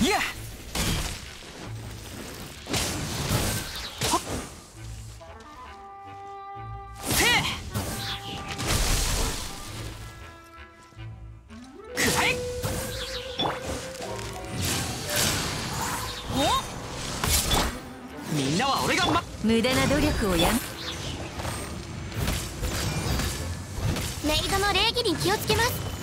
いやみんなは俺が無駄な努力をやめ。 メイドの礼儀に気をつけます。